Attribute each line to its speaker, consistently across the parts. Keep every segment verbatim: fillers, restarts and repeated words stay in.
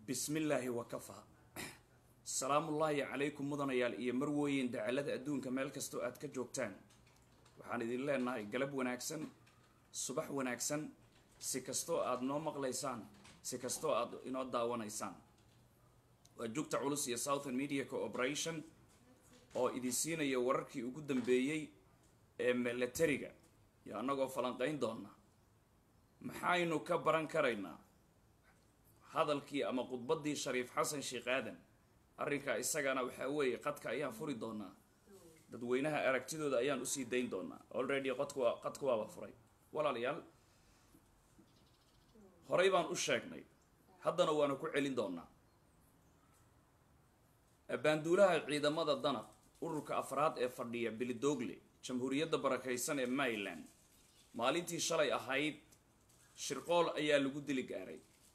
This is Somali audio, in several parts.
Speaker 1: بسم الله وكفى السلام الله عليكم مدن يال iyo marwooyin dacalada adduunka meel kasto aad ka joogtaan waxaan idin leenahay galab wanaagsan subax wanaagsan si kasto aad noo maqlaysaan si kasto aad inoo daawanaysaan waa joogta culus iyo Southern Media Cooperation oo idin siinaya wararkii ugu dambeeyay ee militariga iyo anagoo falanqayn doona maxaynu ka baran karaynaa hadalkii ama khudbadii Shariif Xasan Sheekh Aadan arrinka isagana waxa weeye qadka ayaan furi doonaa dadweynaha aragtidooda ayaan u sii dayn doonaa already qadku qadku waa furay walaalayaal horay baan u sheegnay haddana waanu ku celin doonaa abaanduulaha ciidamada danab ururka afraad ee fadhiya Bilidogle jamhuuriyadda barakaysan ee Maryland maalintii shalay ahayd shirqool ayaa lagu dili gaaray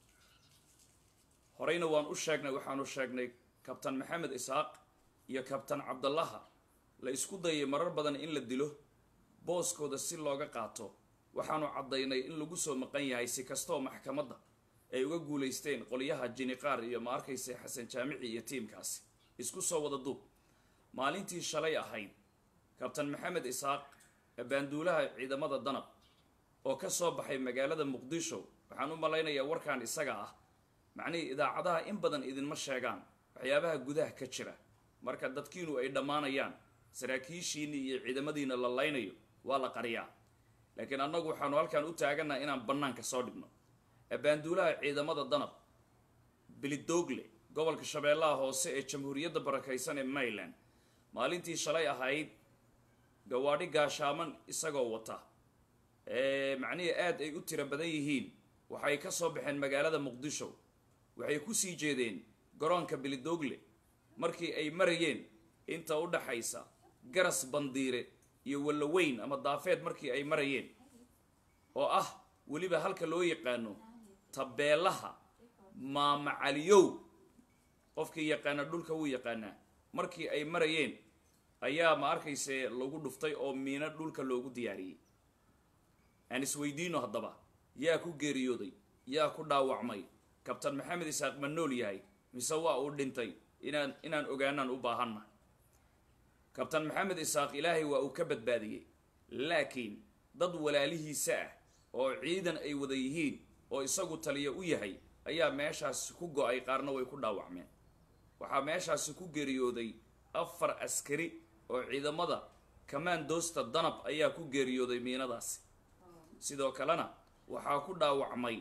Speaker 1: horeyna waan u sheegnay waxaanu sheegnay kabtan Maxamed Isaaq iyo kabtan Cabdullaha la isku dayay marar badan in la dilo booskooda si looga qaato waxaanu cadaynay in lagu soo maqan yahay si kasto maxkamadda ay uga guuleysteen qoliyaha Jiniqaar iyo ma arkaysa Xasan Jaamici iyo tiimkaasi isku soo wada dub maalintii shalay ahayd kabtan Maxamed Isaaq abaanduulaha ciidamada danab oo ka soo baxay magaalada Muqdisho waxaan u maleynayaa warkaan isaga ah macni idaacadaha in badan idin ma sheegaan waxyaabaha gudaha ka jira marka dadkiinu ay dhamaanayaan saraakiishiini iyo ciidamadiina la laynayo waa la qariyaa laakiin annagu waxaanu halkaan u taaganahay inaan banaanka soo dhigno abaanduulaha ciidamada danab Bilidogle gobolka Shabeellaha Hoose ee jamhuuriyadda barakaysan ee Maryland maalintii shalay ahayd gawaadhi gaashaaman isagoo wata ee macni aad ay u tira badan yihiin waxay ka soo baxeen magaalada Muqdisho waxay ku sii jeedeen garoonka Bilidogle markii ay marayeen inta u dhaxaysa garas bandiire iyo walaweyn ama daafeed markii ay marayeen oo ah waliba halka loo yaqaano tabeelaha maama caliyow qofkii yaqaana dhulka uu yaqaana markii ay marayeen ayaa ma arkayse lagu dhuftay oo miina dhulka loogu diyaariyay aan isweydiino haddaba yaa ku geeriyooday yaa ku dhaawacmay kabtan Maxamed Isaaq ma nool yahay mise waa uu dhintay inaan inaan ogaanaan u baahanna kabtan Maxamed Isaaq ilaahay waa uu ka badbaadiyay laakiin dad walaalihiisa ah oo ciidan ay wada yihiin oo isagu taliya u yahay ayaa meeshaas ku go'ay qaarna way ku dhaawacmeen waxa meeshaas ku geeriyooday afar askari oo ciidamada commandosta danab ayaa ku geeriyooday miinadaas sidoo kalena waxaa ku dhaawacmay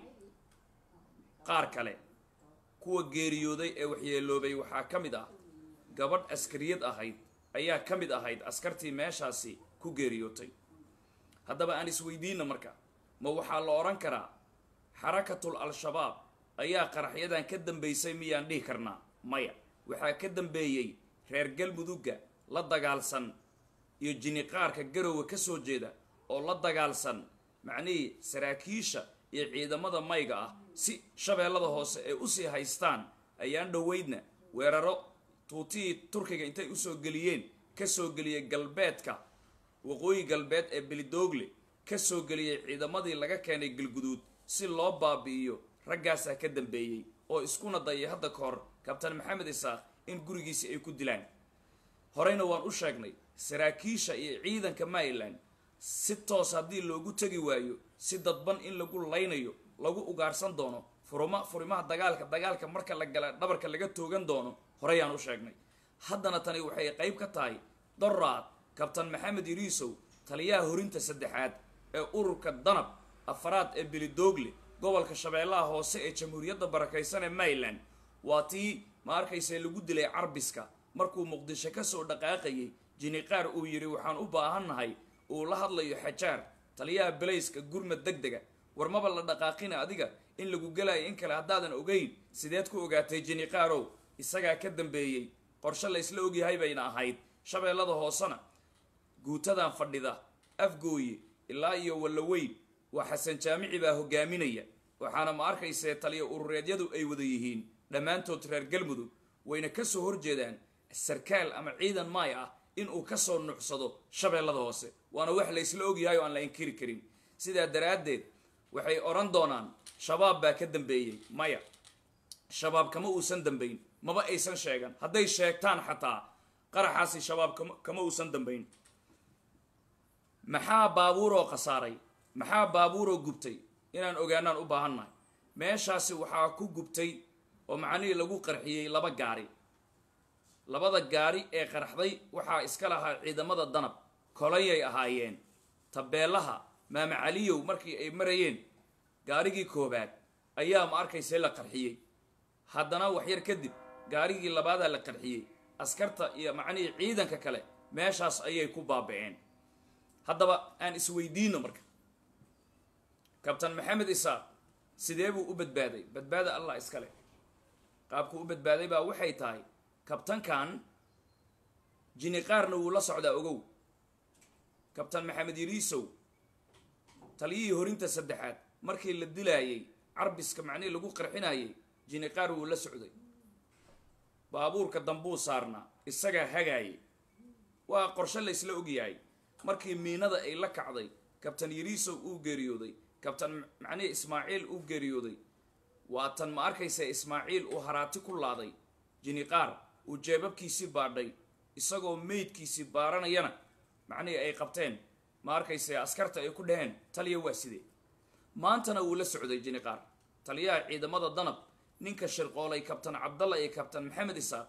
Speaker 1: qaar kale kuwa geeriyooday ee waxyeeloobay waxaa kamid ah gabadh askariyad ahayd ayaa kamid ahayd askartii meeshaasi ku geeriyootay haddaba aan isweydiino marka ma waxaa la oran karaa xarakatul al-shabaab ayaa qaraxyadan ka dambeysay miyaan dhihi karnaa maya waxaa ka dambeeyay reer galmudugga la dagaalsan iyo Jiniqaarka garowe ka soo jeeda oo la dagaalsan macni saraakiisha iyo ciidamada mayga ah si Shabeellada Hoose ay u sii haystaan ayaan dhaweydna weeraro tuutii Turkiga intay u soo galiyeen ka soo galiyay galbeedka waqooyi galbeed ee Bilidogle ka soo galiyay ciidamadii laga keenay Galguduud si loo baabi'iyo raggaas ka dambeeyay oo iskuna dayay hadda koor kabtan Maxamed Isaaq in gurigiisa ay ku dilaan horeyna waan u sheegnay saraakiisha iyo ciidanka Maryland si toos hadii loogu tagi waayo si dadban in lagu laynayo lagu ugaarsan doono furuma furimaha dagaalka dagaalka marka la gala dhabarka laga toogan doono horeyaan u sheegnay haddana tani waxay qayb ka tahay daraad kabtan Maxamed Iriisow taliyaha horinta saddexaad ee ururka danab afraad ee Bilidogle gobolka Shabeellaha Hoose ee jamhuuriyadda barakaysan ee Maryland waa tii ma arkaysa lagu dilay Carbiska markuu Muqdisho ka soo dhaqaaqayay Jiniqaar uu yiri waxaan u baahanahay uu la hadlayo xajaar taliyaha Bilayska gurmad degdega warmaba la dhaqaaqina adiga in lagu galay in kale hadaadan ogeyn sideed ku ogaatay Jiniqaarow isaga ka dambeeyay qorshe la isla ogyahay bayna ahayd Shabeellada Hoosena guutadan fadhida afgooye ilaa iyo walaweyn waa Xasan Jaamici baa hogaaminaya waxaana ma arkaysa taliya urureedyadu ay wada yihiin dhamaantood reer galmudug wayna ka soo horjeedaan sarkaal ama ciidan maay ah in uu ka soo nuxsado Shabeellada Hoose waana wax la isla ogyahay oo aan la inkiri karin sida daraadeed waxay oran doonaan shabaab baa ka dambeeyay maya shabaab kama uusan dambayn maba aysan sheegan hadday sheegtaan xataa qaraxaasi shabaab kama kama uusan dambayn maxaa baabuuroo khasaaray maxaa baabuuroo gubtay inaan ogaanaan u baahannahay meeshaasi waxaa ku gubtay oo macnihii lagu qarxiyey laba gaari labada gaari ee qarxday waxaa iska lahaa ciidamada danab kolonyay ahaayeen tabeelaha maama caliyow markii ay marayeen gaarigii koobaad ayaa ma arkaysa la qarxiyey haddana waxyar kadib gaarigii labaadaa la qarxiyey askarta iyo macnihii ciidanka kale meeshaas ayay ku baaba'een haddaba aan isweydiino marka kabtan maxamed isaaq sidee buu u badbaaday badbaada allah iskale qaabku u badbaaday baa waxay tahay kabtankan jini qaarna wuu la socdaa ogow kabtan maxamed yariisow taliyihii horinta saddexaad markii la dilaayay carbiska macnihii lagu qarxinayay jini qaar wuu la socday baabuurka dambuu saarnaa isagaa hagaayay waa qorshe laysla ogyahay markii miinada ay la kacday kabtan yariisow uu geeriyooday kabtan macnihii ismaaciil uu geeriyooday waa tan ma arkaysa ismaaciil uu haraati ku laaday jini qaar uu jeebabkiisii baadhay isagoo meydkiisii baaranayana macnihii ay qabteen ma arkaysa askarta ay ku dhaheen taliya waa sidee maantana wuu la socday jini qaar taliyaha ciidamada danab ninka shirqoolay kabtan cabdalla iyo kabtan maxamed isaaq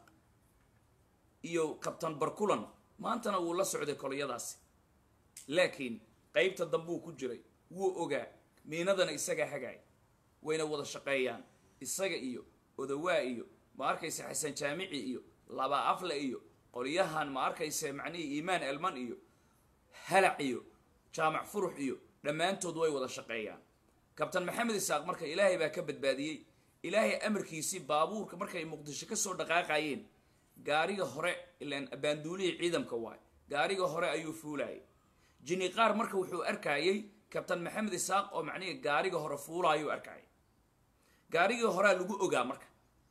Speaker 1: iyo kabtan barkulan maantana wuu la socday koliyadaasi laakiin qaybta dambuu ku jiray wuu ogaa miinadana isagaa hagaay wayna wada shaqeeyaan isaga iyo odawaa iyo ma arkaysa xasan jaamici iyo laba afle iyo qoliyahan ma arkaysa macnihii iimaan elman iyo halac iyo jaamac furux iyo dhammaantood way wada shaqeeyaan kabtan maxamed isaaq marka ilaahay baa ka badbaadiyey ilaahay amarkiisii baabuurka markay muqdisho kasoo dhaqaaqayeen gaariga hore ilaan abaanduulihii ciidamka waay gaariga hore ayuu fuulayay jini qaar marka wuxuu arkayay kabtan maxamed isaaq oo macnihii gaariga hore fuulaayuu arkayay gaarigii horaa lagu ogaa marka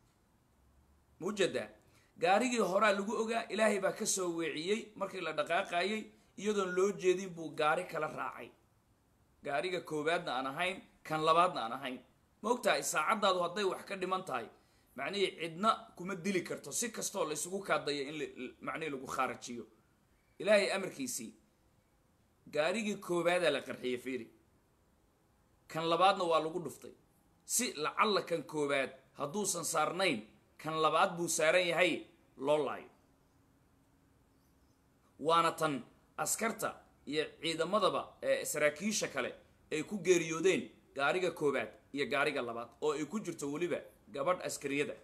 Speaker 1: mujadaa gaarigii horaa lagu ogaa ilaahay baa ka soo weeciyey markii la dhaqaaqayay iyadoon loo jeedin buu gaari kala raacay gaariga koowaadna aan ahayn kan labaadna aan ahayn ma ogtahay saacaddaadu hadday wax ka dhiman tahay macnihii cidna kuma dili karto si kastoo la isugu kaadaya in macnihii lagu khaarajiyo ilaahay amarkiisii gaarigii koobaadaa la qarxiyey fiiri kan labaadna waa lagu dhuftay si lacalla kan koowaad hadduusan saarnayn kan labaad buu saaran yahay loo laayo waana tan askarta iyo ciidamadaba ee saraakiisha kale ay ku geeriyoodeen gaariga koowaad iyo gaariga labaad oo ay ku jirto weliba gabadh askariyada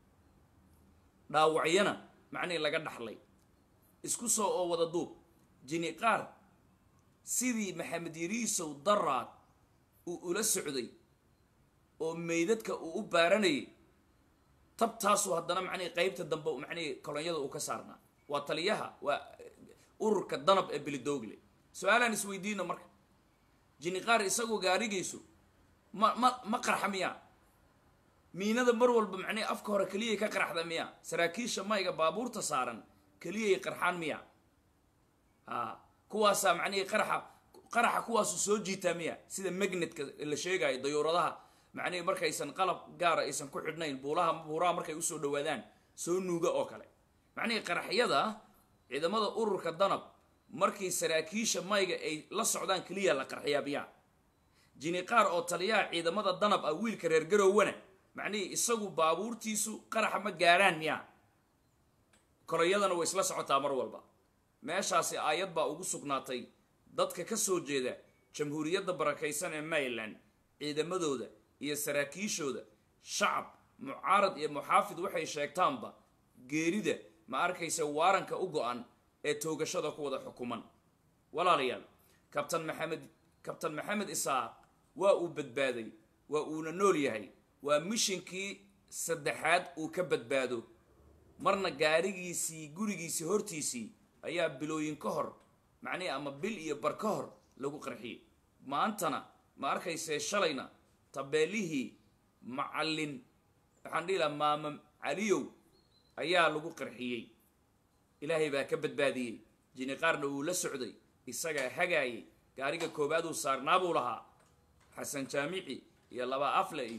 Speaker 1: dhaawacyana macnihii laga dhaxlay isku soo oo wada duub jini qaar sidii maxamed yariisow daraad uu ula socday oo meydadka uu u baaranayay tabtaasuu haddana macnihii qaybta dambe macnihii kolonyada uu ka saarnaa waa taliyaha waa ururka danab ee bilidoogle su-aalaan isweydiino marka jini qaar isagoo gaarigiisu ma ma ma qarxa miyaa miinada mar walba macnihii afka hore keliyay ka qarxda miyaa saraakiisha mayga baabuurta saaran keliyay qarxaan miyaa a kuwaasaa macnihii qaraxa qaraxa kuwaasu soo jiitaa miya sida magnetka la sheegayo dayuuradaha macnihii markaysan qalab gaara aysan ku xidhnayn buulaha buuraha markay usoo dhawaadaan soo nuuga oo kale macnihii qaraxyada ciidamada ururka danab markii saraakiisha mayga ay la socdaan keliya la qarxiyaa miyaa jini qaar oo taliyaha ciidamada danab ah wiilka reer garoowana macnihii isagu baabuurtiisu qaraxa ma gaaraan miyaa koloyadana way isla socotaa mar walba meeshaasi aayad baa ugu sugnaatay dadka ka soo jeeda jamhuuriyadda barakaysan ee maryland ciidamadooda iyo saraakiishooda shacab mucaarad iyo muxaafid waxay sheegtaanba geerida ma arkaysa waaranka u go-an ee toogashada ku wada xukuman walaalayaal kabtan maxamed kabtan maxamed isaaq waa uu badbaaday waa uuna nool yahay waa mishinkii saddexaad uu ka badbaado marna gaarigiisii gurigiisii hortiisii ayaa bilooyin ka hor macnihi ama bil iyo bar ka hor lagu qarxiyey maantana ma arkayse shalayna tabeelihii macallin waxaan dhihi lahaa maama caliyow ayaa lagu qarxiyey ilaahay baa ka badbaadiyey jini qaarna uu la socday isagaa hagaayay gaariga koowaad uu saarnaa buu lahaa xasan jaamici iyo laba afle iyo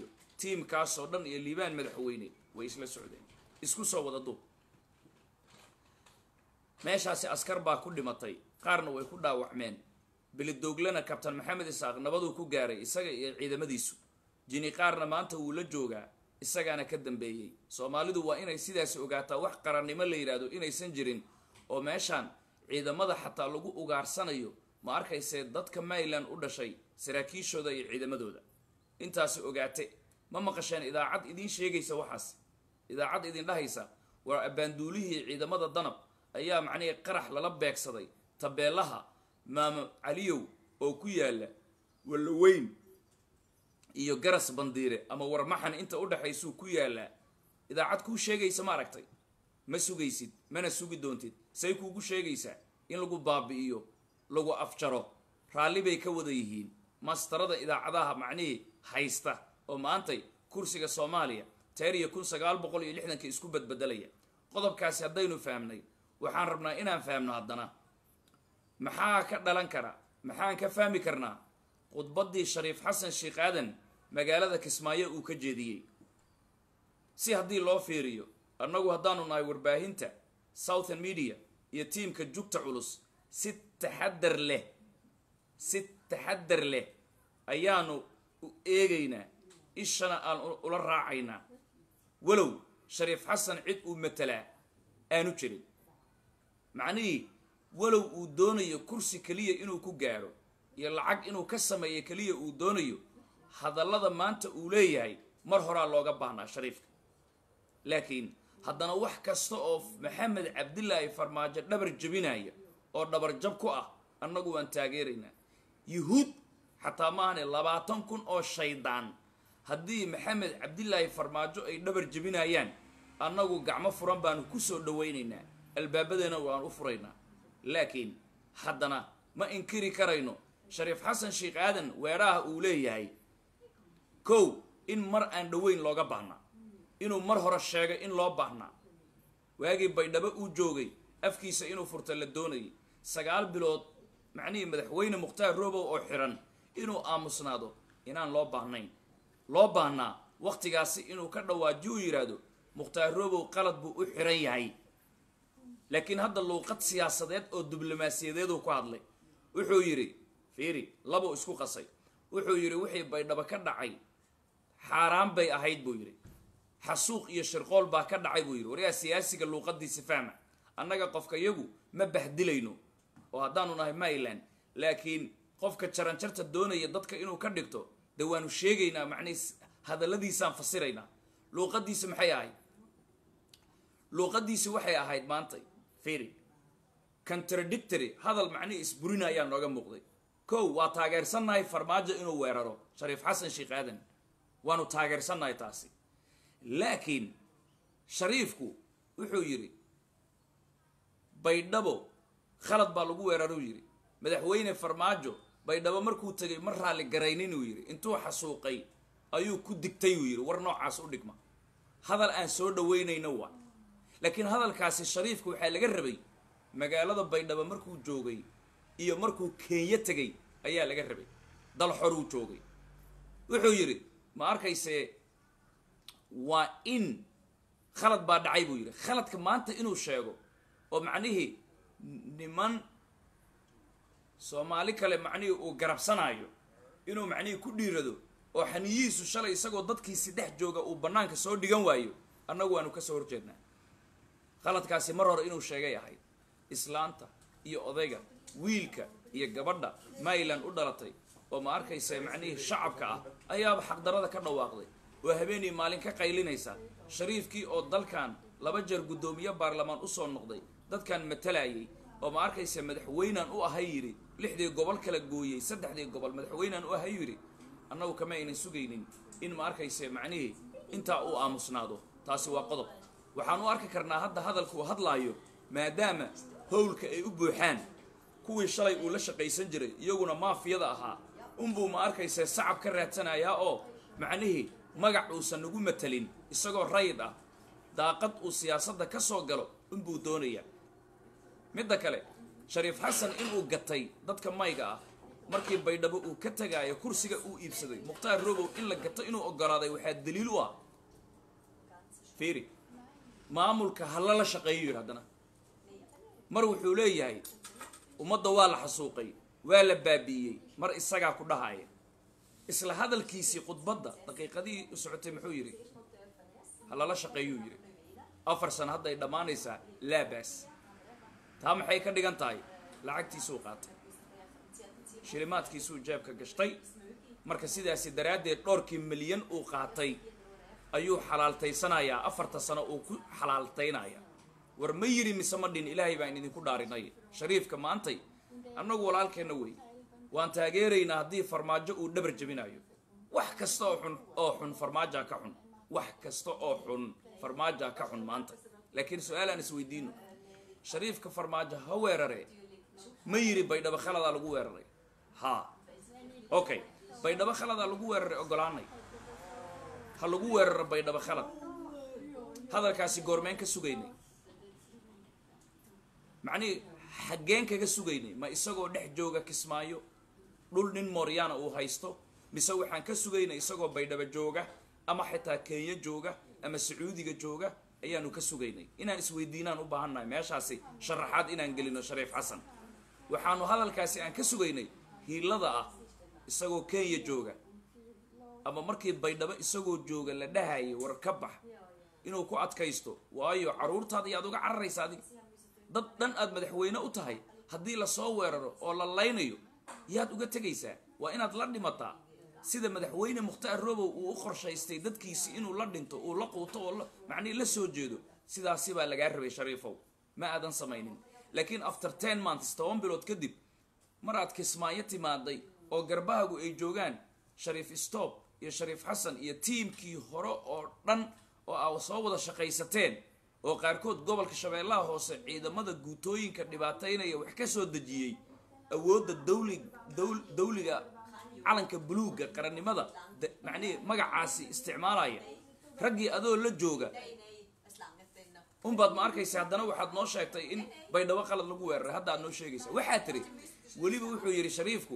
Speaker 1: tiimkaasoo dhan iyo liibaan madaxweyne way isla socdeen. isku soo wada duub. meeshaasi askar baa ku dhimatay, qaarna way ku dhaawacmeen. bilidooglana kabtan maxamed isaaq nabaduu ku gaaray isaga iyo ciidamadiisu. jini qaarna maanta wuu la joogaa, isagaana ka dambeeyey. soomaalidu waa inay sidaasi ogaataa wax qarannimo la yidhaahdo inaysan jirin, oo meeshaan ciidamada xataa lagu ugaarsanayo ma arkaysee dadka Maryland u dhashay saraakiishooda iyo ciidamadooda. intaasi ogaate ma maqasheen idaacad idin sheegaysa waxaas? idaacad idin dhahaysa waa abaanduulihii ciidamada danab ayaa macnaheed qarax lala beegsaday tabeelaha maama caliyow oo ku yaala walaweyn iyo garas bandiire ama warmaxan inta u dhaxaysuu ku yaala. idaacad kuu sheegaysa ma aragtay? ma sugaysid, mana sugi doontid. say kuugu sheegaysaa in lagu baabi'iyo, lagu afjaro. raalli bay ka wada yihiin mastarada idaacadaha macnihii haysta oo maantay kursiga Soomaaliya teer iyo kun sagaal boqol iyo lixdan isku badbedelaya. qodobkaasi haddaynu fahamnay, waxaan rabnaa inaan fahamno haddana maxaa ka dhalan kara, maxaan ka fahmi karnaa khudbaddii Shariif Xasan Sheekh Aadan magaalada Kismaayo uu ka jeediyey. si haddii loo fiiriyo, annagu haddaanu nahay warbaahinta Southern Media iyo tiimka jugta culus, si taxadar leh si taxadar leh ayaanu u eegaynaa, ishana aan ula raacaynaa. walow Shariif Xasan cid uu matalaa aanu jirin, macnihii walow uu doonayo kursi kaliya inuu ku gaaro iyo lacag inuu ka sameeyo kaliya uu doonayo, hadallada maanta uu leeyahay mar horaa looga baahnaa Shariifka. laakiin haddana wax kasta oo Maxamed Cabdilaahi Farmaajo dhabar jabinaya oo dhabar jab ku ah, annagu waan taageeraynaa. yuhuud xataa maahane labaatan kun oo shaydaan haddii Maxamed Cabdilaahi Farmaajo ay dhabar jabinayaan, annagu gacmo furan baanu ku soo dhawaynaynaa, albaabadana waan u furaynaa. laakiin haddana ma inkiri karayno Shariif Xasan Sheekh Aadan weeraha uu leeyahay kow in mar aan dhaweyn looga baahnaa, inuu mar hore sheegay in loo baahnaa. waagii Baydhabo uu joogay afkiisa inuu furta la doonayay. sagaal bilood macnihii madaxweyne Mukhtaar Roobow oo xiran inuu aamusnaado inaan loo baahnayn. loo baahnaa waqtigaasi inuu ka dhawaajiyo yiraahdo Mukhtaar Roobow qalad buu u xiran yahay. laakiin hadda luuqad siyaasadeed oo diblomaasiyadeed uu ku hadlay. wuxuu yiri fiiri labo isku qasay. wuxuu yiri wixii Baydhabo ka dhacay xaaraan bay ahayd buu yiri, xasuuq iyo shirqool baa ka dhacay buu yiri. wariyaa siyaasiga luuqadiisa fahma. annaga qofka iyagu ma bahdilayno oo haddaanu nahay Maryland, laakiin qofka jaranjarta doonaya dadka inuu ka dhigto de waanu sheegaynaa, macnihiis hadalladiisaan fasiraynaa. luuqadiisa maxay ahayd? luuqadiisa waxay ahayd maantay fiiri contradictory, hadal macnihi isburina ayaa nooga muuqday. kow waa taageersannahay Farmaajo inuu weeraro Shariif Xasan Sheekh Aadan, waanu taageersannahay taasi. laakiin Shariifku wuxuu yiri Baydhabo khalad baa lagu weeraro yiri. madaxweyne Farmaajo Baydhabo markuu tagay mar raali garaynin uu yiri, intuu xasuuqay ayuu ku digtay uu yiri. war noocaas u dhigma hadal aan soo dhaweynayno waa. laakiin hadalkaasi Shariifku waxaa laga rabay magaalada Baydhabo markuu joogay iyo markuu Kenya tagay ayaa laga rabay. dal xor uu joogay. wuxuu yiri ma arkaysee waa in khalad baa dhacay buu yiri. khaladka maanta inuu sheego oo macnihii niman Soomaali kale macnihii uu garabsanayo inuu macnihii ku dhiirado oo xaniyiisu shalay isagoo dadkiisi dhex jooga uu banaanka soo dhigan waayo, annagu waanu ka soo horjeednaa. khaladkaasi mar hore inuu sheegay ahayd. islaanta iyo odayga, wiilka iyo gabadha Maryland u dhalatay oo ma arkaysa macnihii shacabka ah ayaaba xaqdarada ka dhawaaqday oo habeenii maalin ka qaylinaysa. Shariifkii oo dalkan laba jeer gudoomiye baarlamaan u soo noqday, dadkan matalayay oo ma arkaysa madaxweynaan u ahay yiri, lixdii gobol kala gooyay, saddexdii gobol madaxweynaan u ahay yiri. annagu kama aynan sugaynin in ma arkaysa macnihii intaa uu aamusnaado. taasi waa qodob. waxaan u arki karnaa hadda hadalku hadlaayo maadaama howlka ay u buuxaan kuwii shalay uu la shaqaysan jiray iyaguna maafiyada ahaa unbuu ma arkaysa sacab ka raadsanayaa oo macnihii magac uusan nagu matalin isagoo rayid ah daaqad uu siyaasadda ka soo galo unbuu doonayaa. midda kale Shariif Xasan inuu gatay dadka mayga ah markii baydhabo uu ka tagaayo kursiga uu iibsaday mukhtaar robow in la gato inuu ogolaaday waxaa daliil u ah fiiri maamulka hala la shaqeeyo yidhi haddana mar wuxuu leeyahay ummadda waa la xasuuqay waa la baabi'iyey mar isagaa ku dhahaya isla hadalkiisii khudbadda daqiiqadii u socotay muxuu yidhi hala la shaqeeyuu yidhi afar sano hadday dhammaanaysaa laabaas taa maxay ka dhigan tahay lacagtiisuu qaatay shilimaadkiisuu jeebka gashtay marka sidaasi daraaddeed dhowrkii milyan uu qaatay ayuu xalaaltaysanayaa afarta sano uu ku xalaaltaynaya war ma yiri mise ma dhin ilaahay baan idinku dhaarinay shariifka maantay annagu walaalkeenna wey waan taageeraynaa haddii farmaajo uu dhabar jebinayo wax kasta oo xun oo xun farmaajaa ka xun wax kasta oo xun farmaajaa ka xun maanta laakiin su-aal aan isweydiino shariifka farmaajo ha weerare ma yiri baydhabo khaladaa lagu weeraray ha okay baydhabo khaladaa lagu weeraray ogolaanay ha lagu weeraro baydhabo khalad hadalkaasi goormeen ka sugaynay macnii xaggeen kaga sugaynay ma isagoo dhex jooga kismaayo dhul nin mooryaana uu haysto mise waxaan ka sugaynay isagoo baydhabo jooga ama xitaa kenya jooga ama sacuudiga jooga ayaanu ka sugaynay inaan isweydiinaan u baahannahay meeshaasi sharaxaad inaan gelino shariif xasan waxaanu hadalkaasi aan ka sugaynay hiilada ah isagoo kenya jooga ama markii baydhabo isagoo jooga la dhahayay war ka bax inuu ku adkaysto waayo caruurtaada yaad uga cararaysa adiga dad dhan aad madaxweyne u tahay haddii lasoo weeraro oo la laynayo yaad uga tegaysaa waa inaad la dhimataa sida madaxweyne mukhtaar robow uu u qorshaystay dadkiisi inuu la dhinto uu la quuto oo macnii la soo jeedo sidaasi baa lagaa rabay shariifow ma aadan samaynin laakiin after ten months toban bilood kadib mar aad kismaayo timaaday oo garbahagu ay joogaan shariif stop iyo shariif xasan iyo tiimkii hore oo dhan oo aa soo wada shaqaysateen oo qaarkood gobolka shabeellaha hoose ciidamada guutooyinka dhibaataynaya wax ka soo dejiyey awoodda dawli dawliga calanka buluugga qarannimada macnihii magacaasi isticmaalaya raggii adoo la jooga unbaad ma arkaysa haddana waxaad noo sheegtay in baydhabo qalad lagu weeraray hadda aad noo sheegaysa waxaa tiri weliba wuxuu yidhi shariifku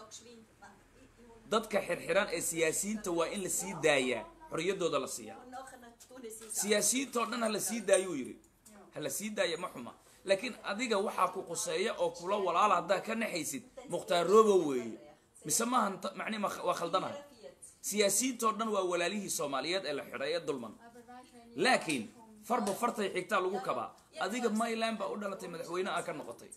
Speaker 1: dadka xirxiran ee siyaasiyiinta waa in la sii daayaa xorriyaddooda la siiyaa siyaasiyiinta oo dhan ha la sii daayuu yidhi ha la sii daaya ma xuma laakiin adiga waxaa ku quseeya oo kula walaala haddaa ka naxaysid mukhtaar robow weeye mise maahan macni waa khaldanahay siyaasiyiinta oo dhan waa walaalihii soomaaliyeed ee la xidhay ee dulman laakiin farba fartay xigtaa lagu kabaa adiga mayland baa u dhalatay madaxweyne aa ka noqotay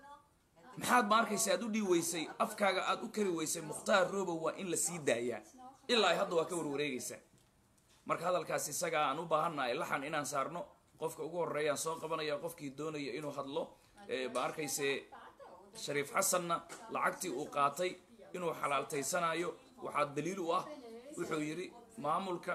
Speaker 1: maxaad ma arkaysa aad u dhii weysay afkaaga aad u kari weysay mukhtaar robow waa in la sii daayaa ilaa ay hadda waa ka warwareegaysaa marka hadalkaas isaga aan u baahannahay laxan inaan saarno qofka ugu horeeyaan soo qabanaya qofkii doonaya inuu hadlo ma arkayse shariif xasanna lacagtii uu qaatay inuu xalaaltaysanayo waxaa daliil u ah wuxuu yidhi maamulka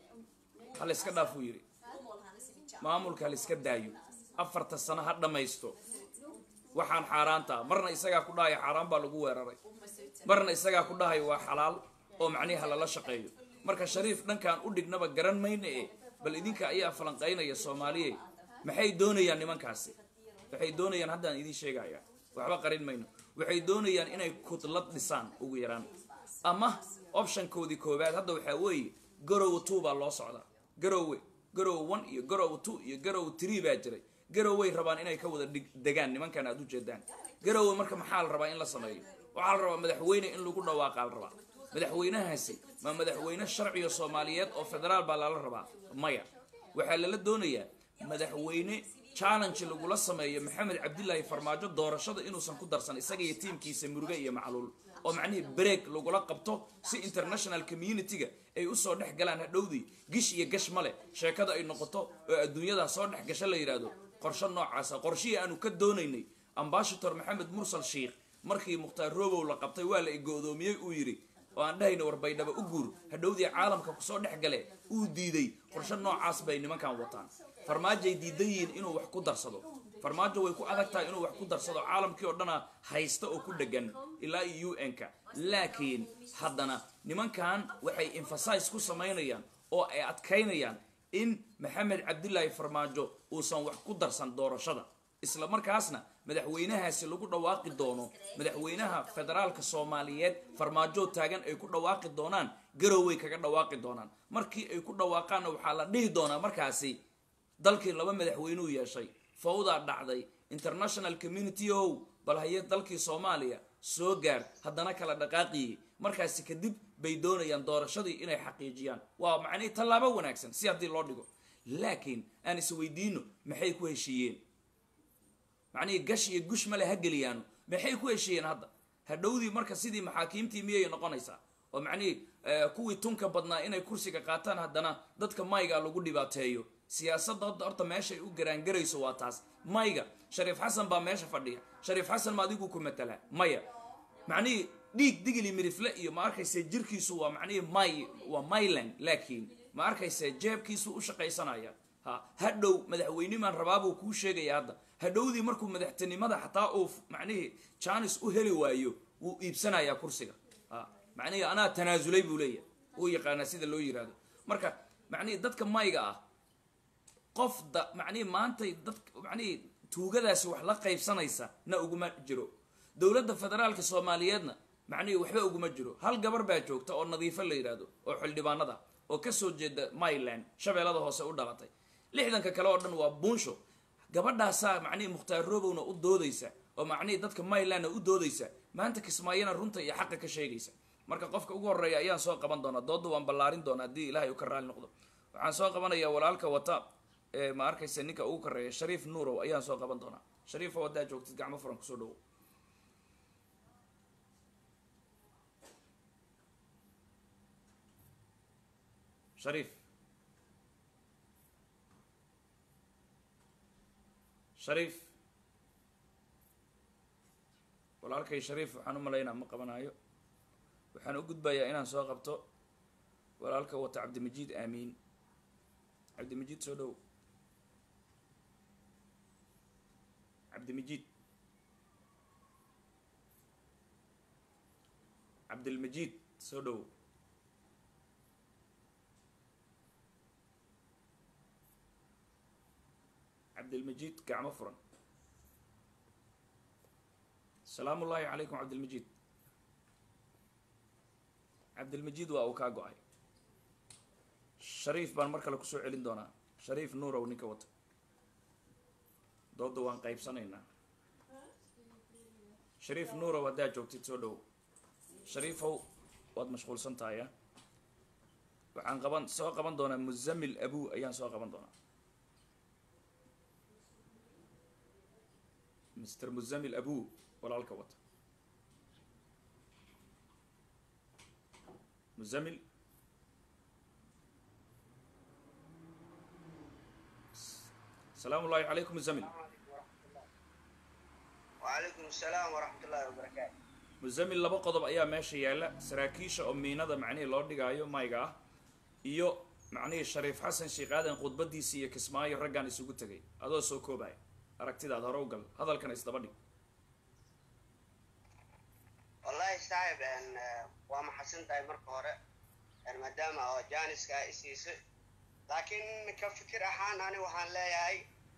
Speaker 1: ha la iska dhaaf uu yidhi maamulka ha la iska daayo afarta sano ha dhammaysto waxaan xaaraantaa marna isagaa ku dhahaya xaaraan baa lagu weeraray marna isagaa ku dhahayo waa xalaal oo macnihi ha lala shaqeeyo marka shariif dhankaan u dhignaba garan mayna e bal idinka ayaa falanqaynaya soomaaliye maxay doonayaan nimankaasi waxay doonayaan haddaan idiin sheegaya waxba qarin mayno waxay doonayaan inay kudlad dhisaan ugu yaraan ama optionkoodii koowaad hadda waxaa weeye garowe two baa loo socdaa garowe garowe one iyo garowe two iyo garowe three baa jiray garowey rabaan inay ka wada degaan nimankan aad u jeedaan garowe marka maxaa la rabaa in la sameeyo waxaa la rabaa madaxweyne in lagu dhawaaqaa la rabaa madaxweynahaasi ma madaxweyne sharciga soomaaliyeed oo federaal baa lala rabaa maya waxaa lala doonayaa madaxweyne challenge lagula sameeyo maxamed cabdilaahi farmaajo doorashada inuusan ku darsan isaga iyo tiimkiisa muruge iyo macluul oo macnihii break lagula qabto si international community-ga ay usoo dhex galaan hadhowdii gish iyo gash male sheekada ay noqoto oo adduunyada soo dhex gasho la yidhaahdo qorsho noocaasa qorshihii aanu ka doonaynay ambassador maxamed mursal sheikh markii mukhtaar robow la qabtay waa la igo'doomiyey uu yidhi oo aan dhahayna war baydhabo u guur hadhowdii caalamka kusoo dhex gale uu diiday qorsho noocaas bay nimankan wataan farmaajoay diidan yihiin inuu wax ku darsado farmaajo way ku adag tahay inuu wax ku darsado caalamkii oo dhana haysta oo ku dhegan ilaa iyo u n-ka laakiin haddana nimankan waxay emphasize ku samaynayaan oo ay adkaynayaan in maxamed cabdilaahi farmaajo uusan wax ku darsan doorashada isla markaasna madaxweynahaasi lagu dhawaaqi doono madaxweynaha federaalka soomaaliyeed farmaajo taagan ay ku dhawaaqi doonaan garoway kaga dhawaaqi doonaan markii ay ku dhawaaqaanna waxaa la dhihi doonaa markaasi dalkii laba madaxweynuu yeeshay fawdaa dhacday international community o bal haye dalkii soomaaliya soo gaar haddana kala dhaqaaqiyey markaasi kadib bay doonayaan doorashadii inay xaqiijiyaan waa macnihii tallaabo wanaagsan si haddii loo dhigo laakiin aan isweydiino maxay ku heshiiyeen macnihii gash iyo gush male ha geliyaano maxay ku heshiiyeen hadda hadhowdii marka sidii maxaakiimtii miyay noqonaysaa oo macnihii kuwii tunka badnaa inay kursiga qaataan haddana dadka mayga lagu dhibaateeyo siyaasadda hadda horta meeshay u garaangarayso waa taas mayga shariif xasan baa meesha fadhiya shariif xasan ma adigu ku matala maya macnihii dhiig digili mirifle iyo ma arkayse jirkiisu waa macnihii may waa mayland laakiin ma arkayse jeebkiisu u shaqaysanaya ha hadhow madaxweynimaan rabaabuu kuu sheegaya hadda hadhowdii markuu madaxtinimada xataa uu macnihii janis u heli waayo wuu iibsanayaa kursiga ha macnihii anaa tanaasulay buu leeyahay uu yaqaanaa sida loo yiraahdo marka macnihii dadka mayga ah qof da macnihii maantay dad macnihii tuugadaasi wax la qaybsanaysa na uguma jiro dowladda federaalka soomaaliyeedna macnihii waxba uguma jiro hal gabar baa joogta oo nadiifo la yidhaahdo oo xildhibaanada oo kasoo jeeda myland shabeellada hoose u dhalatay lixdanka kale oo dhan waa buunsho gabadhaasaa macnihii mukhtaar roobowna u doodaysa oo macnihii dadka mylandna u doodaysa maanta kismaayana runta iyo xaqa ka sheegaysa marka qofka ugu horreeya ayaan soo qaban doonaa doodda waan ballaarin doonaa haddii ilaahay u ka raali noqdo waxaan soo qabanayaa walaalka wata ee ma arkaysa ninka ugu koreeya shariif nuurow ayaan soo qaban doonaa shariif oo haddaa joogtid gacmo furan kusoo dhawo shariif shariif walaalkay shariif waxaan u malaynaa ma qabanaayo waxaan u gudbayaa inaan soo qabto walaalka wata cabdimajid aamiin cabdimajid soo dhow cabdimajid cabdilmajid soo dhow cabdilmajid gacmo furan asalaamu ullaahi calaykum cabdilmajid cabdilmajid waa uu kaa go-ay shariif baan mar kale kusoo celin doonaa shariif nuurow ninka wata doodda waan qaybsanaynaa shariif nuurow haddaa joogtid soo dhow shariifow waad mashquulsan tahay a waxaan qaban soo qaban doonaa muzamil abu ayaan soo qaban doonaa mister muzamil abu walaalka wata muzamil السلام الله عليكم مزمل
Speaker 2: وعليكم السلام ورحمة الله وبركاته
Speaker 1: مزمل لaba qodob ayaa meesha yaala saraakiisha oo miinada macnihii loo dhigaayo mayga ah iyo macnihii shariif xasan sheekh aadan khudbadiisii iyo kismaayo raggan isugu tegay adoo soo koobaya aragtidaad hore u gal hadalkana isdaba dhig
Speaker 2: wallahi saaxib aan waa maxasan tahay marka hore maadaama oo jaaniska ay siisay laakiin ka fikir ahaan ani waxaan leeyahay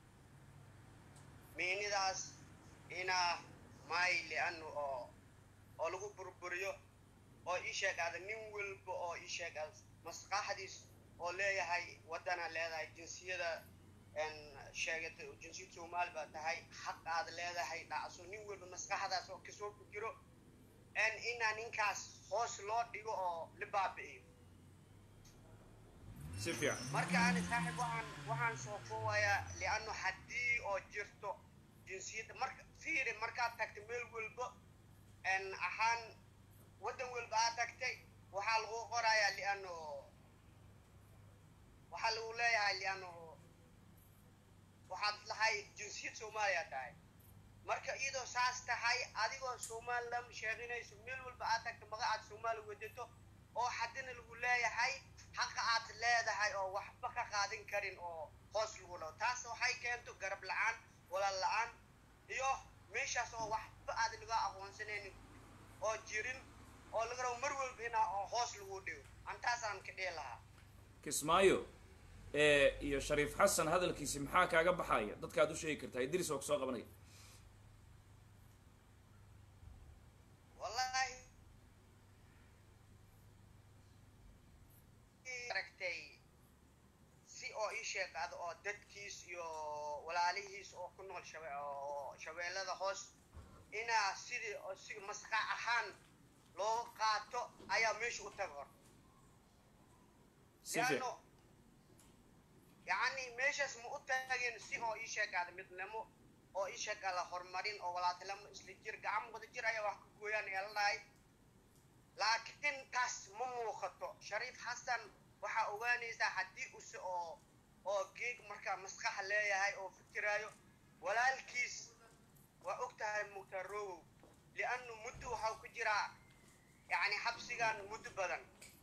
Speaker 2: miinidaas ina may lianu oo oo lagu burburiyo oo ii sheeg adag nin walba oo ii sheeg maskaxdiis oo leeyahay wadana leedahay jinsiyada en sheegata jinsiyada Soomaali baa tahay xaq aad leedahay dhacso nin walba maskaxdaas oo kasoo fikiro en ina ninkaas hoos loo dhigo oo la baabi'iyo
Speaker 1: سفيع
Speaker 2: marka aan saaxib waxaan waxaan soo koowayaa liano haddii oo jirto jinsiyada marka fiiri markaad tagto meel walba en ahaan wadan walba aad tagtay waxaa lagu qorayaa liano waxaa lagu leeyahay liano waxaad lahay jinsiyad Soomaaliya tahay marka iyadoo saas tahay adigoo Somaliland sheeganayso meel walba aad tagto magacaad Soomaali wadato oo haddana lagu leeyahay حق عاد لا هاي أو وحبك قادين كرين أو خاص الغلا تاس وحي كنتو قرب لعان ولا لعان يوه مش أسوا وحب عاد لقى أخوان سنين أو جيرين أو لقى مرول بينا أو خاص الغوديو أنت أصلا كده لها
Speaker 1: كسمايو iyo shariif xasan hadalkiisi maxaa kaaga baxaya dadka aad u sheegi kartaa idris oo kusoo qabanaya
Speaker 2: wallahi aragtay si oo ii sheegado oo dadkiis iyo walaalihiis oo ku nool shabe oo shabeellada hoos inaa sidii oo si maskax ahaan loo qaato ayaa meesha u tag hor yaano yani meeshaas ma u tagin si oo ii sheegada midnimo oo ii sheegada horumarin oo walaaltinimo isla jir gacan wada jir ayaa wax ku gooyaan eeladahay laakiin taas ma muuqato shariif xasan waxaa ogaanaysaa haddii use oo oo geeg markaa maskaxa leeyahay oo fikiraayo walaalkiis waa og tahay muqtarowow liannu muddo waxaa ku jiraa yani xabsigan muddo badan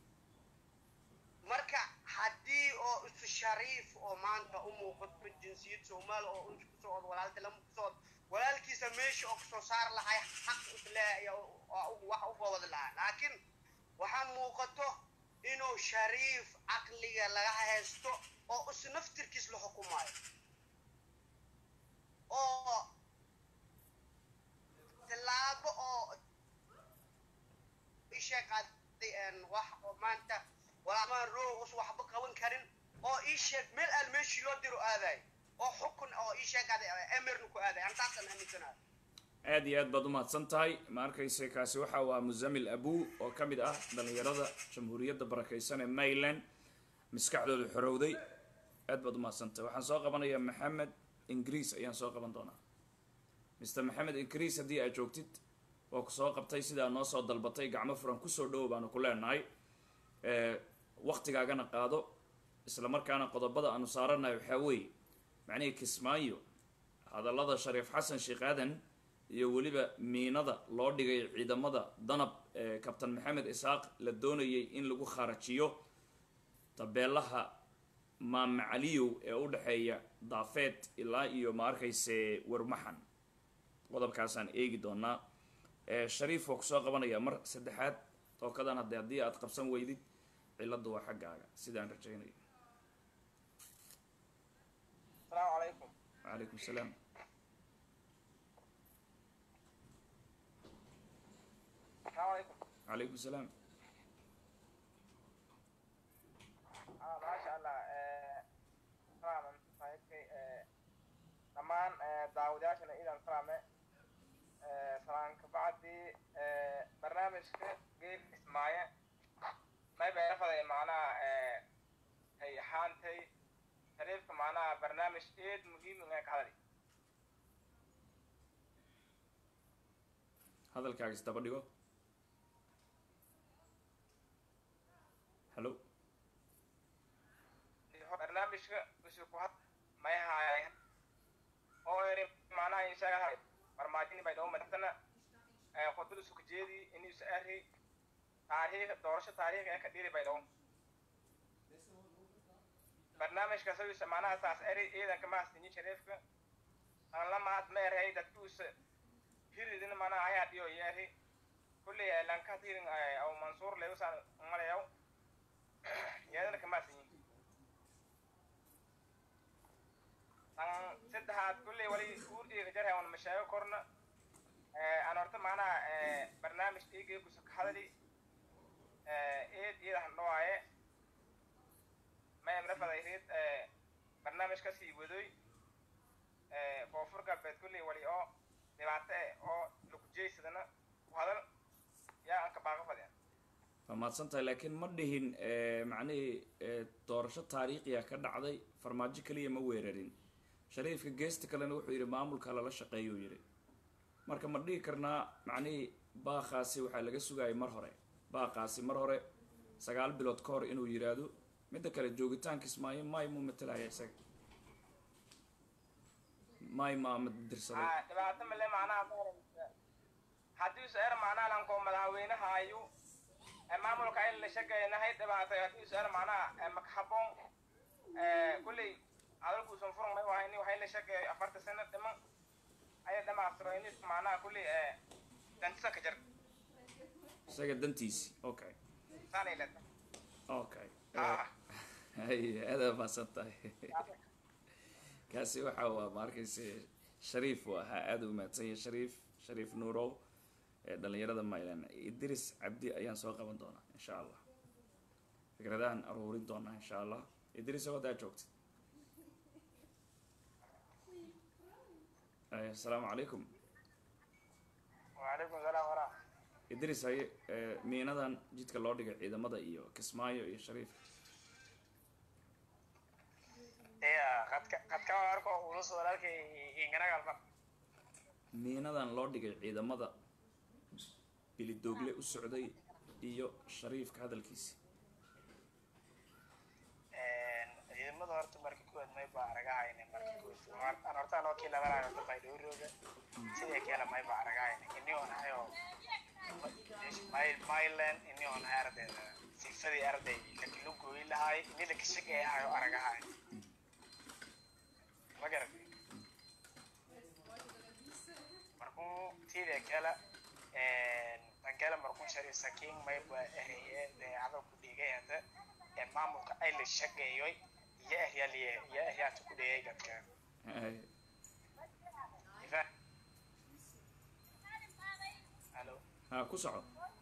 Speaker 2: marka haddii oo isu shariif oo maanta u muuqato jinsiyad soomaali oo unta ku socod walaaltinimo ku socod walaalkiisa meesha oo kasoo saar lahay xaq isleehay wax u fawad lahaa laakiin waxaa muuqato inuu shariif caqliga laga haysto oo is naftirkiis la xukumaayo oo tilaabo oo isheeqaaday wax oo maanta walaamaan roog us waxba qaban karin oo ii sheeg meel aan meeshii loo diro aaday oo xukun oo ii sheegaaday emirna ku aaday antaasaan aaminsanahay
Speaker 1: aad iyo aad baad umahadsan tahay ma arkayse kaasi waxa waa muzamil abu oo ka mid ah dhalinyarada jamhuuriyadda barakaysan ee maryland maskaxdooda xorowday aad baad umahadsan tahay waxaan soo qabanayaa maxamed ingiriis ayaan soo qaban doonaa mister maxamed ingiriis haddii aad joogtid oo kusoo qabtay sidaa noo soo dalbatay gacmo furan kusoo dhowo baanu ku leenahay waktigaagana qaado isla markaana qodobada aanu saaranahay waxaa weeye macnihii kismaayo hadallada shariif xasan sheekh aadan iyo weliba miinada loo dhigay ciidamada danab ee kabtan maxamed isaaq la doonayay in lagu kharajiyo tabeelaha maamacaliyow ee u dhexeeya daafeed ilaa iyo ma arkayse warmaxan qodobkaasaan eegi doonaa shariif waa kusoo qabanaya mar saddexaad tookadan hadde haddii aad qabsan weydid ciladu waa xaggaaga sidaan rajaynayo
Speaker 3: asalaamu calaykum
Speaker 1: wacalaykum salaam
Speaker 3: asalaamu calaykum
Speaker 1: calaykum salaam
Speaker 3: maasha allah salaaman saaxiibkay dhammaan daawadayaashana idan salaame salaan kabacdi barnaamijka geed ismaaye maybeerafaday macnaha hay ahaantay shariifka macnaha barnaamij eed muhiim inay ka hadali
Speaker 1: hadalkaaga isdaba dhigo hallo
Speaker 3: barnaamijka usu ku had may haay oo eri macnaha inshaga farmaajini bay doomatana khudbad isu ku jeedi in isu arri taariikh doorasho taariikh ee ka dhiri bay doon barnaamijka sawisa macnaha saas eri ciidanka maastinyi shariifka aan la maad meerhay dadkuusa hiridina macnaha ayaa dhiyo yeeri kulley lanka tirin aw mansuur leewsaan malayaw yeedana ka maasinyi tan saddexaad kulley wali uurdiga jarhay on mashaago korna aan horta macnaha barnaamij dhiigay kusa ka hadali eed iidahan dhawaaye mayam rafadayreed barnaamij ka sii wadoy koonfur galbeed kulley wali oo dhibaato eh oo lukujeysadana ku hadal yaa aan ka baaqo fadhiya
Speaker 1: waa mahadsan tahay laakiin ma dhihin macnihii doorasho taariikhiya ka dhacday farmaajo keliya ma weerarin shariifka geesta kalena wuxuu yidhi maamulka lala shaqeeyuu yidhi marka ma dhihi karnaa macnihii baaqaasi waxaa laga sugayay mar hore baaqaasi mar hore sagaal bilood ka hor inuu yidhaahdo midda kale joogitaanka ismaayo may muu matalaya isaga may maa madirsaday
Speaker 3: dhibaato male macnaha haddii is-eer macnaha lankoo madaxweynaha ayu maamulka in la shaqeynahay dhibaatay haddii is-eer macnaha makahaboon kulley adalkuusan furan may wahay ni waxay la shaqeeyo afarta sano dhiman ayay dhamaastiro inis macnaha kulley dantisa ka jar
Speaker 1: isaga dantiisi okay
Speaker 3: saanay leedahay
Speaker 1: okay hay aada maasan tahay kaasi waxa waa ma arkayse shariif u ahaa aada u mahadsan yahay shariif shariif nuurow ee dhalinyarada maylan idris cabdi ayaan soo qaban doonaa insha allah fikradahan aruurin doonaa insha allah idris oo hadaa joogtid asalaamu calaykum
Speaker 3: وعليكم السلام ورحمة
Speaker 1: idris haye miinadan jidka loo dhigay ciidamada iyo kismaayo iyo shariif
Speaker 3: يا قد قد كم أركو ولوس ولا كي إنجنا قلبا
Speaker 1: miinadan loo dhigay ciidamada bilidoogle u socday iyo shariifka hadalkiisi
Speaker 3: إذا ما دورت مركي كود ما يبغى أرجعين مركي كود أنا أرتا أنا كي لبلا أنا تبغى يدوروجا سيدي كلا ما يبغى أرجعين إني أنا هيو مايل مايلن إني أنا أرد سيفدي أرد لكن لو قوي لهاي إني لك شيء هاي أرجعين ما قرر مركو سيدي كلا تنكلا مركو شريف سكين ما يبغى هي ده هذا كودي جاي هذا maamulka ay la shaqeeyay iyo ahyaliye iyo ahyaatu ku dheeyay dadka
Speaker 1: hay
Speaker 3: halo
Speaker 1: ha ku soco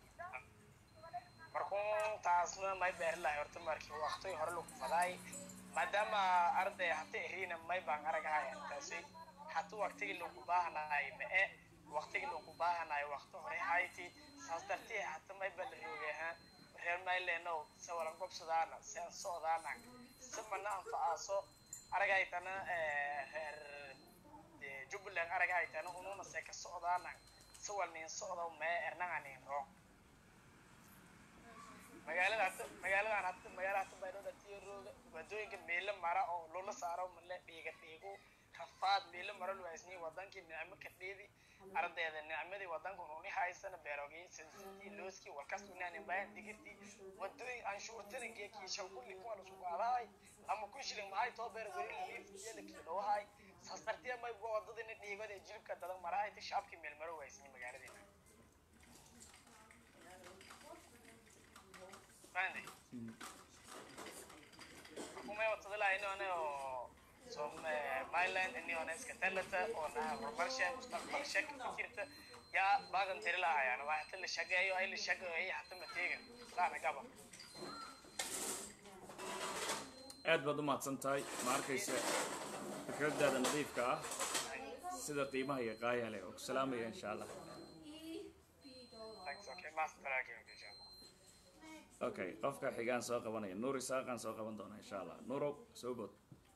Speaker 3: markuu taasna may beer lahay horta markii waqti hore lagu faday maadaama arday hatta irina may baan aragahay taasi hatta waqtigii lagu baahnaay ma ee waqtigii lagu baahnaay waqti hore hayti saas dartii hatta may bal roogaha reer mayleno sawalan gobsadaana saan socdaana samana anfaaso aragaytana reer jubbaland aragaytana ununa se ka socdaana sawal nin socdo ma ernagani ro magaalada hadda magaalada hadda magaalada hadda baydhada tiirooda wadooyinka meelo mara oo loola saaro male dhiiga dhiigu rafaad meelo mara loo haysni wadankii nicmo ka dheedi ardayda nicmadii wadanka uu ni haysana beerogay sintii looski walkas unaan baan digirti wadooyin aan shuurtada geekii shan kulli kuwa la soo qaaday ama ku shilin maxay too beer wari leefiyada kilo hay sastartiya may boo wadadina dhiigada jilibka dad maraay ti shaabki meel maro haysni magaaladina Randy. Kuma yo tadala ino ano so Myland ini ono iska talata oo na horumarsha mustaqbal shak fikirta ya bagan tirila ayana waxa la shaqeeyo ay la shaqeeyo hatta ma teegan saana gaba
Speaker 1: aad baad u mahadsan tahay ma arkaysa fikradaada nadiifka ah sida qiimaha iyo qaaya leh oo ku salaamaya insha allah
Speaker 3: thanks okay master again insha Allah
Speaker 1: okay qofka xigaan soo qabanaya nuur isaaqan soo qaban doona insha allah nuuro soo bood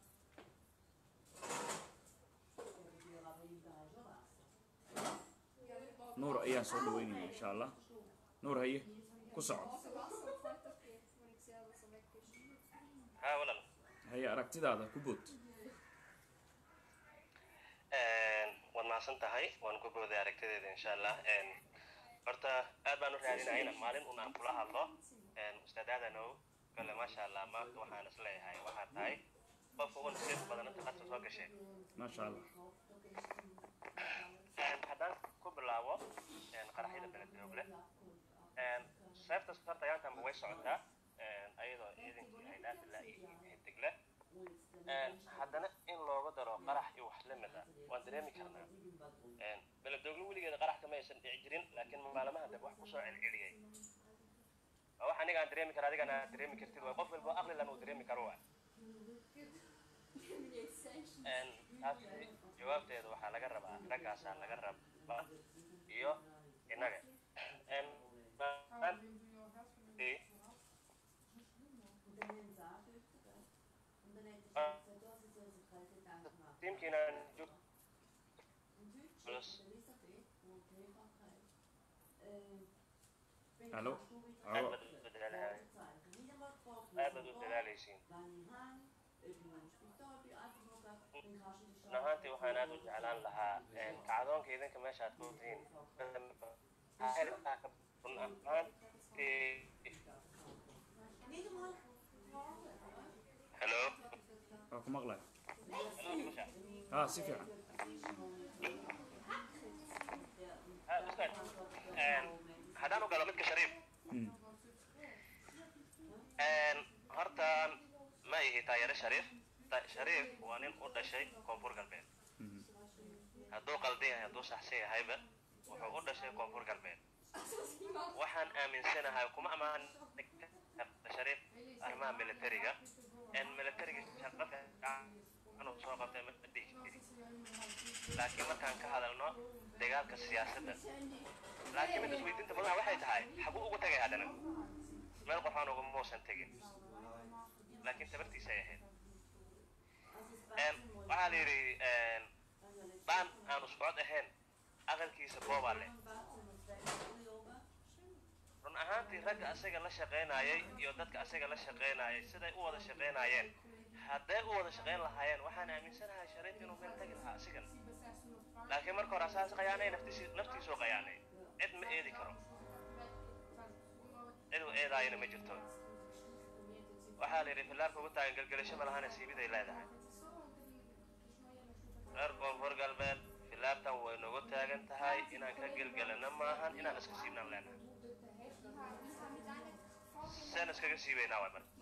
Speaker 1: nuur ayaan soo dhaweynaya insha allah nuur haye ku soco
Speaker 4: ها ولا
Speaker 1: haye aragtidaada ku bood
Speaker 4: waan maasan tahay waan ku booday aragtideeda insha allah horta aad baan u raadinayna maalin un aan kula hadlo ustaadaadanow kale maasha allah maanta waxaan isleeyahay waxaa tahay qof ugu nasiib badan inta qadka soo gashay
Speaker 1: maasha allah
Speaker 4: haddaan ku bilaabo qaraxyada beledoogle seeftas horta ayaantanba way socotaa ayadoo ciidankii ay dhaafila iyo xidigle haddana in looga daro qarax iyo wax la mid ah waan dareemi karnaa beledoogle weligeeda qarax kama aysan dhici jirin laakiin maalmaha dambe wax kusoo celceliyay waa wax aniga aan dareemi kara adigana aad dareemi kartid waa qof walba aqli lan uu dareemi karo waa taasi jawaabteeda waxaa laga rabaa raggaasaa laga rabaa iyo innaga tiimkiinaan
Speaker 1: hallo
Speaker 4: aad baad u dadaalaysiin ahaantii waxaan aad u jeclaan lahaa kacdoonka idinka meesha aad ku tihiin run ahaantii hello
Speaker 1: waa ku maqlaya ha si fiican
Speaker 4: ustaad haddaan u galo midka shariif horta taageero shariif shariif waa nin u dhashay koonfur galbeed hadduu qaldan yahay hadduu saxsan yahayba wuxuu u dhashay koonfur galbeed waxaan aaminsanahay kuma amaan shariif arrimaha militariga en militariga shaqada inuu soo qabtay ma dhihi jirin laakiin markaan ka hadalno dagaalka siyaasadda laakiin mid isweydiinta badan waxay tahay xaguu ugu tagay haddana meel qofaan uga muusan tegin laakiin tabartiisa ay ahayd waxaa la yidhi dhaan aanu socod ahayn aqalkiisa boobaa leh run ahaantii ragga asaga la shaqaynayay iyo dadka asaga la shaqaynayay siday u wada shaqaynayeen hadday u wada shaqayn lahaayeen waxaan aaminsanahay shariif inuu meel tagi lahaa asigan laakiin marka hore asaas qayaanay naftiisi naftiisuu qayaanay cid ma eedi karo cid u eedaayana ma jirto waxaa la yidhi filaarka ugu taagan gelgelisho ma lahana siibiday leedahay reer koonfur galbeed filaartan way nagu taagan tahay inaan ka gelgelana maahan inaan iska siibnaan leenahay seen iskaga siibaynaa waay marka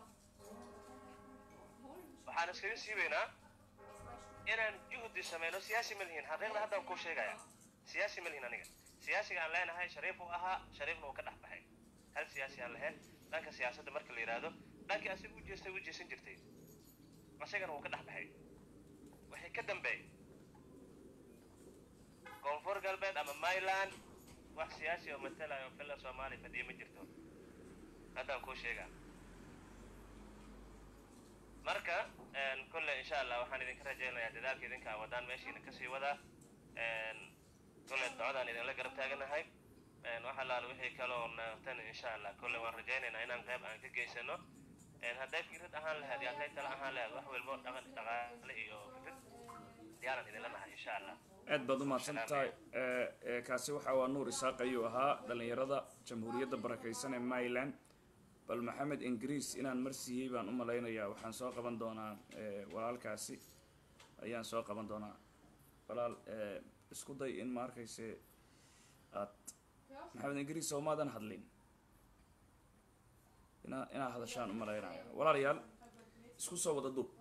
Speaker 4: waxaan iskaga siibaynaa inaan juhdi samayno siyaasi ma lihin xaqiiqda haddaan kuu sheegaya siyaasi ma lihin aniga siyaasiga aan leenahay shariif uu ahaa shariifna uu ka dhex baxay hal siyaasi aan lahayn dhanka siyaasadda marka la yidhaahdo dhankii asiga u jeestay u jeesan jirtay asagana wuu ka dhex baxay waxay ka dambeey koonfur galbeed ama myland wax siyaasi oo matalayo fila soomaaliya fadhiya ma jirto haddaan kuu sheegaa marka kolle insha allah waxaan idinka rajaynayaa dadaalka idinkaa wadaan meeshiina kasii wadaa kolle docodaan idinla garab taaganahay waxa laala wixii kaloo tan insha allah kolle waan rajaynaynaa inaan qayb aan ka geysano hadday fikrad ahaan lahayd iyo hadday tala ahaan lahayd wax walbo dhaqan dhaqaale iyo fikrad diyaaran idinla nahay insha allah
Speaker 1: aad baad u mahadsan tahay kaasi waxa waa nuur isaaq ayuu ahaa dhalinyarada jamhuuriyadda barakaysan ee myland bal maxamed ingiriis inaan marsiiyey baan u malaynayaa waxaan soo qaban doonaa walaalkaasi ayaan soo qaban doonaa walaal isku day in ma arkayse aad maxamed ingiriis soomaadan hadlin inaa inaad hadashaan u malaynaya walaalayaal isku soo wada dub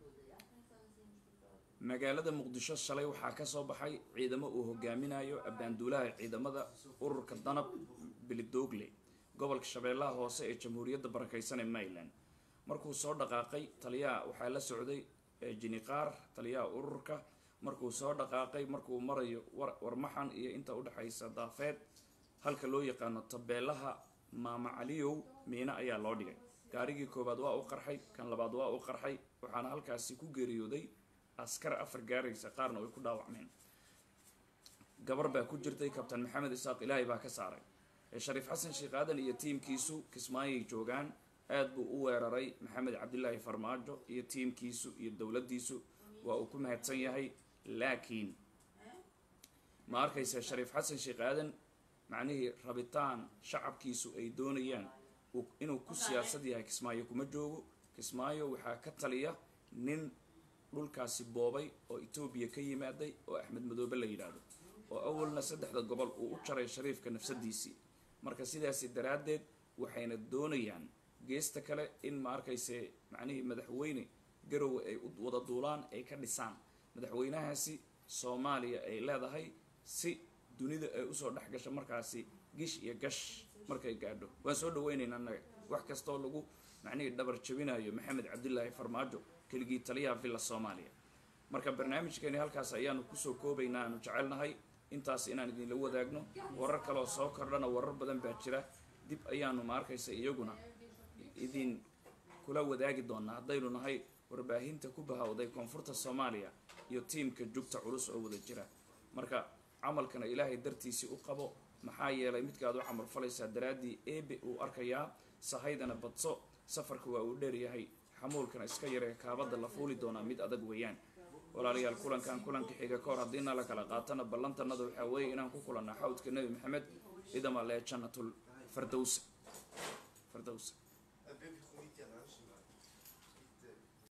Speaker 1: magaalada muqdisho shalay waxaa ka soo baxay ciidamo uu hogaaminayo abbaanduulaha ciidamada ururka danab bilidoogle gobolka shabeellaha hoose ee jamhuuriyadda barakaysan ee myland markuu soo dhaqaaqay taliyaha waxaa la socday jiniqaar taliyaha ururka markuu soo dhaqaaqay markuu marayo warmaxan iyo inta udhexaysa daafeed halka loo yaqaano tabeelaha maama caliyow miina ayaa loo dhigay gaarigii koowaad waa u qarxay kan labaad waa u qarxay waxaana halkaasi ku geeriyooday askar afar gaaraysa qaarna ay ku dhaawacmeen gabar baa ku jirtay kabtan maxamed isaaq ilaahay baa ka saaray shariif xasan sheekh aadan iyo tiimkiisu kismaayay joogaan aad buu u weeraray maxamed cabdilaahi farmaajo iyo tiimkiisu iyo dowladdiisu waa uu ku mahadsan yahay laakiin ma arkaysa shariif xasan sheekh aadan macnihii rabitaan shacabkiisu ay doonayaan inuu ku siyaasad yahay kismaayo kuma joogo kismaayo waxaa ka taliya nin dhulkaasi boobay oo etoobiya ka yimaaday oo axmed madoobe la yidhaahdo oo awalna saddexda gobol uu u jaray shariifka nafsadiisii marka sidaasi daraaddeed waxayna doonayaan geesta kale in ma arkayse macnihii madaxweyne garowe ay u wada duulaan ay ka dhisaan madaxweynahaasi soomaaliya ay leedahay si dunida ay usoo dhex gasho markaasi gish iyo gash markay gaadho waan soo dhaweynaynaa annaga wax kastoo lagu macnihii dhabar jabinayo maxamed cabdilaahi farmaajo keligii taliyaha villa soomaaliya marka barnaamijkeeni halkaas ayaanu kusoo koobaynaa aanu jecelnahay intaas inaan idinla wadaagno warar kaleoo soo kordhana warar badan baa jira dib ayaanu ma arkaysa iyaguna idin kula wadaagi doonaa haddaynu nahay warbaahinta ku bahawday koonfurta soomaaliya iyo tiimka jugta culus oo wada jira marka camalkana ilaahay dartiisii u qabo maxaa yeelay midkaad u camal falaysaa daraaddii eebe uu arkayaa sahaydana badso safarka waa uu dheeryahay xamuulkana iska yaree kaabada la fuuli doonaa mid adag weeyaan walaalayaal kulankan kulanka xiga ka hor haddiina la kala qaatana ballantanada waxaa weeye inaan ku kulanaa xawdka nebi maxamed idama lee jannatul fardowsa fardowsa